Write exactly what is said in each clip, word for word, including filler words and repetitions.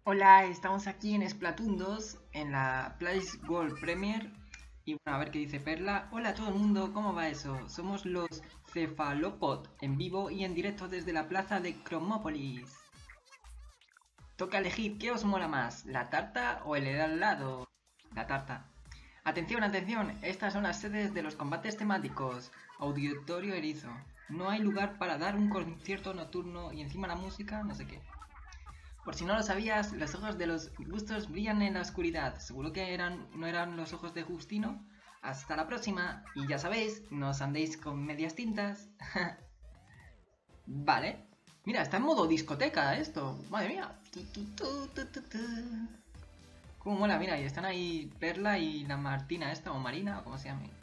Hola, estamos aquí en Splatoon dos, en la Place World Premier. Y bueno, a ver qué dice Perla. Hola a todo el mundo, ¿cómo va eso? Somos los Cefalopod, en vivo y en directo desde la plaza de Cromópolis. Toca elegir, ¿qué os mola más? ¿La tarta o el helado? La tarta. Atención, atención, estas son las sedes de los combates temáticos. Auditorio Erizo. No hay lugar para dar un concierto nocturno y encima la música, no sé qué. Por si no lo sabías, los ojos de los gustos brillan en la oscuridad. Seguro que eran, no eran los ojos de Justino. Hasta la próxima. Y ya sabéis, no os andéis con medias tintas. Vale. Mira, está en modo discoteca esto. Madre mía. Cómo mola, mira, y están ahí Perla y la Martina esta, o Marina, o como se llame.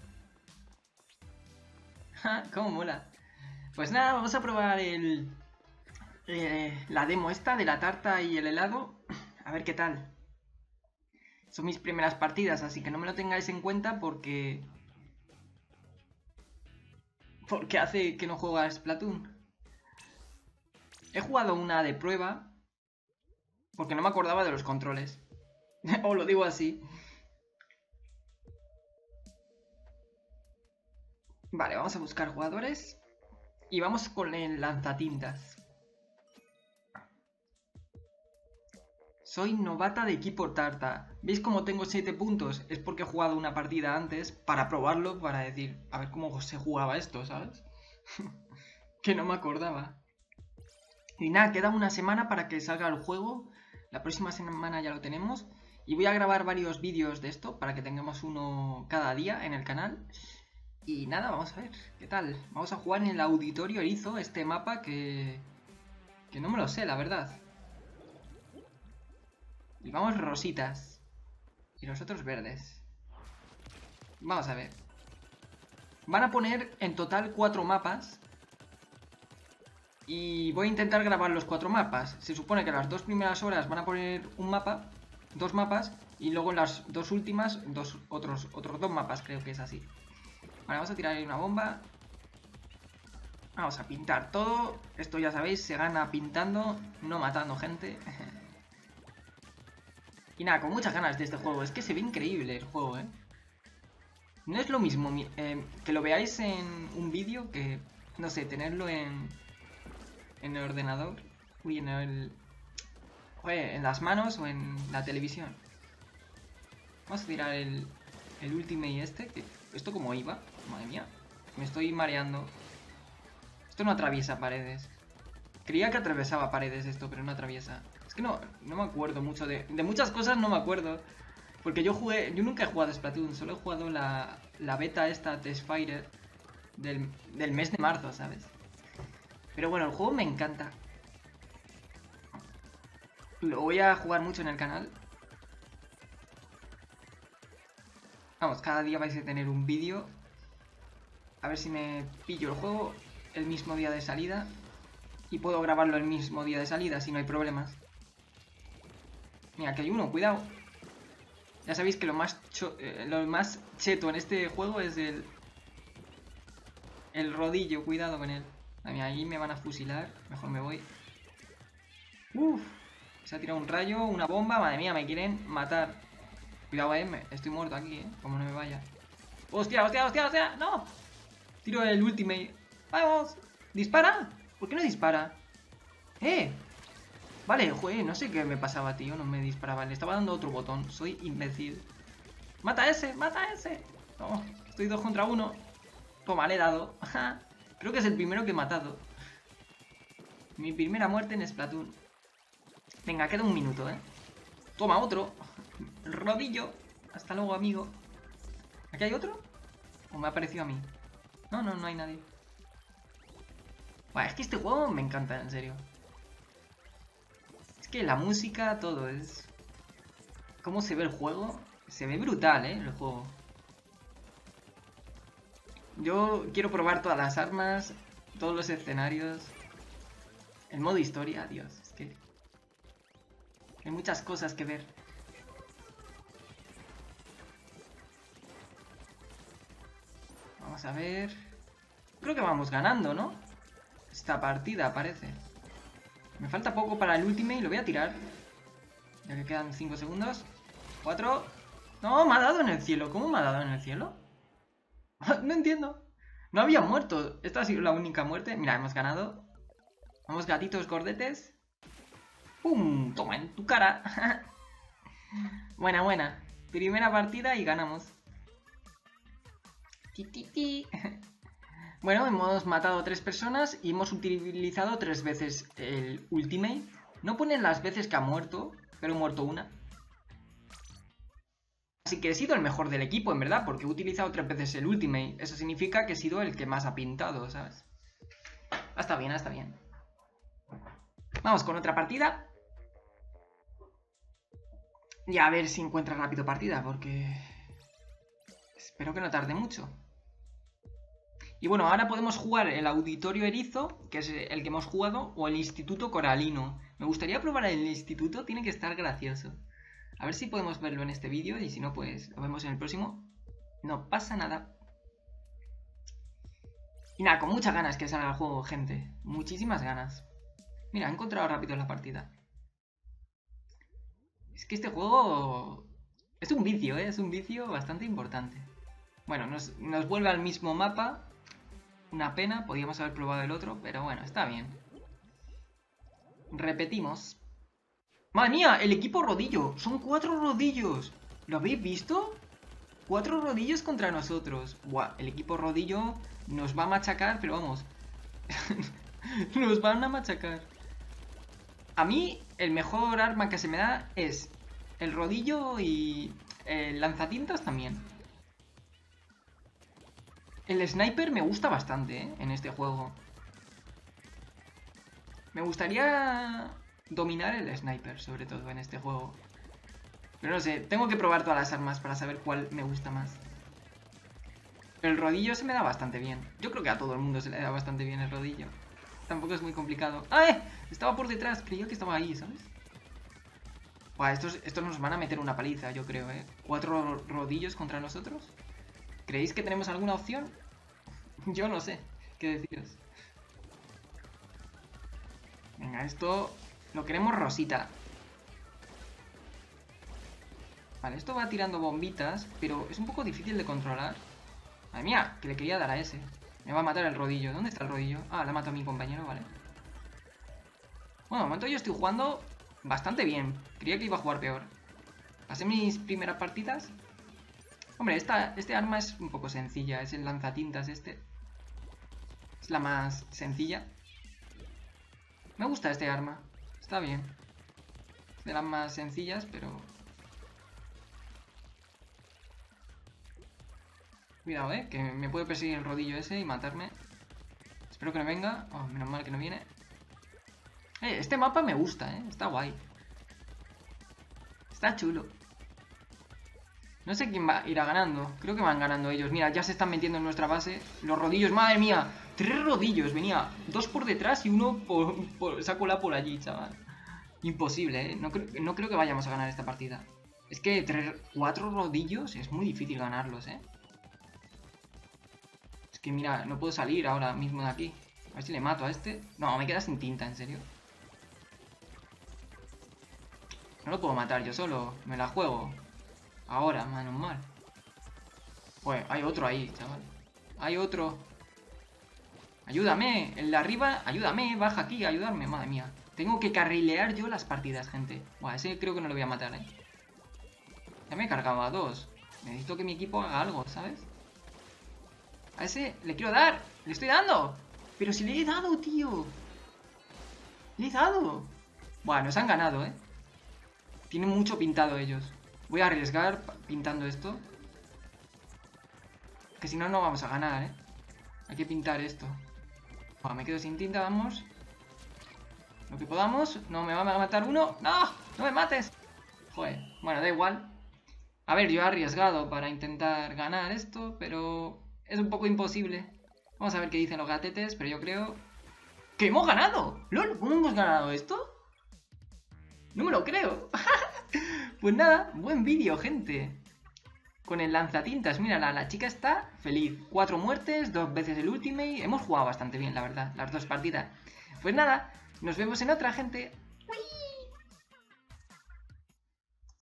Cómo mola. Pues nada, vamos a probar el... Eh, la demo esta de la tarta y el helado. A ver qué tal. Son mis primeras partidas, así que no me lo tengáis en cuenta porque... Porque hace que no juego a Splatoon. He jugado una de prueba porque no me acordaba de los controles. Os lo digo así. Vale, vamos a buscar jugadores. Y vamos con el lanzatintas. Soy novata de equipo tarta. ¿Veis cómo tengo siete puntos? Es porque he jugado una partida antes para probarlo, para decir, a ver cómo se jugaba esto, ¿sabes? Que no me acordaba. Y nada, queda una semana para que salga el juego. La próxima semana ya lo tenemos. Y voy a grabar varios vídeos de esto para que tengamos uno cada día en el canal. Y nada, vamos a ver, ¿qué tal? Vamos a jugar en el Auditorio Erizo, este mapa que... Que no me lo sé, la verdad. Y vamos rositas. Y nosotros verdes. Vamos a ver. Van a poner en total cuatro mapas. Y voy a intentar grabar los cuatro mapas. Se supone que las dos primeras horas van a poner un mapa, dos mapas, y luego en las dos últimas, dos otros, otros dos mapas, creo que es así. Vale, vamos a tirar ahí una bomba. Vamos a pintar todo. Esto ya sabéis, se gana pintando, no matando gente. Y nada, con muchas ganas de este juego. Es que se ve increíble el juego, ¿eh? No es lo mismo eh, que lo veáis en un vídeo que, no sé, tenerlo en... En el ordenador. Uy, en el... Oye, en las manos o en la televisión. Vamos a tirar el... El ultimate este. Que, ¿esto cómo iba? Madre mía. Me estoy mareando. Esto no atraviesa paredes. Creía que atravesaba paredes esto, pero no atraviesa. Es que no, no me acuerdo mucho de... De muchas cosas no me acuerdo. Porque yo jugué... Yo nunca he jugado a Splatoon. Solo he jugado la, la beta esta, Testfire. Del, del mes de marzo, ¿sabes? Pero bueno, el juego me encanta. Lo voy a jugar mucho en el canal. Vamos, cada día vais a tener un vídeo. A ver si me pillo el juego el mismo día de salida. Y puedo grabarlo el mismo día de salida, si no hay problemas. Mira, aquí hay uno, cuidado. Ya sabéis que lo más, cho eh, lo más cheto en este juego es el... El rodillo, cuidado con él. Mira, ahí me van a fusilar. Mejor me voy. Uff. Se ha tirado un rayo, una bomba. Madre mía, me quieren matar. Cuidado, eh. Me... Estoy muerto aquí, eh. Como no me vaya. ¡Hostia, hostia, hostia, hostia! ¡No! Tiro el ultimate. ¡Vamos! ¡Dispara! ¿Por qué no dispara? ¡Eh! Vale, joder, no sé qué me pasaba, tío. No me disparaba. Le estaba dando otro botón. Soy imbécil. ¡Mata a ese! ¡Mata a ese! No, estoy dos contra uno. Toma, le he dado. Creo que es el primero que he matado. Mi primera muerte en Splatoon. Venga, queda un minuto, ¿eh? Toma, otro. El rodillo. Hasta luego, amigo. ¿Aquí hay otro? ¿O me ha parecido a mí? No, no, no hay nadie. Bueno, es que este juego me encanta, en serio. Es que la música, todo es... ¿Cómo se ve el juego? Se ve brutal, ¿eh? El juego. Yo quiero probar todas las armas, todos los escenarios. El modo historia, Dios, es que... Hay muchas cosas que ver. Vamos a ver... Creo que vamos ganando, ¿no? Esta partida, parece. Me falta poco para el ultimate y lo voy a tirar. Ya que quedan cinco segundos. cuatro. No, me ha dado en el cielo. ¿Cómo me ha dado en el cielo? No entiendo. No había muerto. Esta ha sido la única muerte. Mira, hemos ganado. Vamos, gatitos gordetes. ¡Pum! Toma en tu cara. Buena, buena. Primera partida y ganamos. Ti, ti, ti. Bueno, hemos matado a tres personas y hemos utilizado tres veces el ultimate. No ponen las veces que ha muerto, pero he muerto una. Así que he sido el mejor del equipo, en verdad, porque he utilizado tres veces el ultimate. Eso significa que he sido el que más ha pintado, ¿sabes? Está bien, está bien. Vamos con otra partida. Y a ver si encuentra rápido partida, porque... espero que no tarde mucho. Y bueno, ahora podemos jugar el Auditorio Erizo, que es el que hemos jugado, o el Instituto Coralino. Me gustaría probar el Instituto, tiene que estar gracioso. A ver si podemos verlo en este vídeo, y si no, pues lo vemos en el próximo. No pasa nada. Y nada, con muchas ganas que salga el juego, gente. Muchísimas ganas. Mira, he encontrado rápido la partida. Es que este juego... es un vicio, ¿eh? Es un vicio bastante importante. Bueno, nos, nos vuelve al mismo mapa. Una pena, podíamos haber probado el otro, pero bueno, está bien. Repetimos. ¡Madre mía! El equipo rodillo. Son cuatro rodillos. ¿Lo habéis visto? Cuatro rodillos contra nosotros. Buah, el equipo rodillo nos va a machacar, pero vamos. Nos van a machacar. A mí, el mejor arma que se me da es el rodillo y el lanzatintas también. El sniper me gusta bastante, ¿eh? En este juego. Me gustaría dominar el sniper, sobre todo, en este juego. Pero no sé, tengo que probar todas las armas para saber cuál me gusta más. Pero el rodillo se me da bastante bien. Yo creo que a todo el mundo se le da bastante bien el rodillo. Tampoco es muy complicado. ¡Ay! Estaba por detrás, creía que estaba ahí, ¿sabes? Buah, estos, estos nos van a meter una paliza, yo creo, ¿eh? ¿Cuatro rodillos contra nosotros? ¿Creéis que tenemos alguna opción? Yo no sé qué deciros. Venga, esto lo queremos rosita. Vale, esto va tirando bombitas, pero es un poco difícil de controlar. Madre mía, que le quería dar a ese. Me va a matar el rodillo. ¿Dónde está el rodillo? Ah, la matado a mi compañero, vale. Bueno, de momento yo estoy jugando bastante bien. Creía que iba a jugar peor. Pasé mis primeras partidas. Hombre, esta, este arma es un poco sencilla. Es el lanzatintas este. Es la más sencilla. Me gusta este arma. Está bien. Es de las más sencillas, pero... cuidado, eh, que me puede perseguir el rodillo ese y matarme. Espero que no venga. Oh, menos mal que no viene. Eh, este mapa me gusta, eh. Está guay. Está chulo. No sé quién va a ir a ganando. Creo que van ganando ellos. Mira, ya se están metiendo en nuestra base. Los rodillos, madre mía. Tres rodillos. Venía dos por detrás y uno por, por, se ha colado por allí, chaval. Imposible, ¿eh? No creo, no creo que vayamos a ganar esta partida. Es que tres, cuatro rodillos es muy difícil ganarlos, ¿eh? Es que mira, no puedo salir ahora mismo de aquí. A ver si le mato a este. No, me queda sin tinta, en serio. No lo puedo matar yo solo. Me la juego. Ahora, menos mal. Pues hay otro ahí, chaval. Hay otro. Ayúdame. El de arriba, ayúdame. Baja aquí, ayudarme. Madre mía. Tengo que carrilear yo las partidas, gente. Buah, ese creo que no lo voy a matar, ¿eh? Ya me he cargado a dos. Necesito que mi equipo haga algo, ¿sabes? A ese le quiero dar. Le estoy dando. Pero si le he dado, tío. Le he dado. Buah, nos han ganado, ¿eh? Tienen mucho pintado ellos. Voy a arriesgar pintando esto. Que si no, no vamos a ganar, ¿eh? Hay que pintar esto. Buah, me quedo sin tinta, vamos. Lo que podamos. No, me va a matar uno. ¡No! ¡No me mates! Joder. Bueno, da igual. A ver, yo he arriesgado para intentar ganar esto, pero es un poco imposible. Vamos a ver qué dicen los gatetes, pero yo creo que hemos ganado. ¡Lol! ¿Cómo hemos ganado esto? No me lo creo. Pues nada, buen vídeo, gente. Con el lanzatintas, mira, la, la chica está feliz. Cuatro muertes, dos veces el ultimate. Hemos jugado bastante bien, la verdad, las dos partidas. Pues nada, nos vemos en otra, gente. ¡Uy!